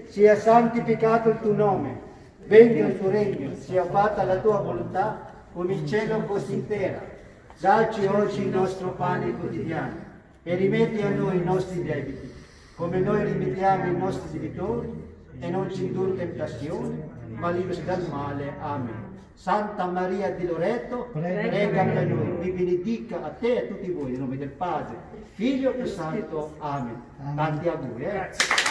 sia santificato il tuo nome, venga il tuo regno, sia fatta la tua volontà, come in cielo così in terra. Dacci oggi il nostro pane quotidiano e rimetti a noi i nostri debiti, come noi rimettiamo i nostri debitori, e non ci indurre in tentazione, ma liberaci dal male. Amen. Santa Maria di Loreto, prega per noi, vi benedica a te e a tutti voi, nel nome del Padre, Figlio e Santo. Amen. Tanti auguri.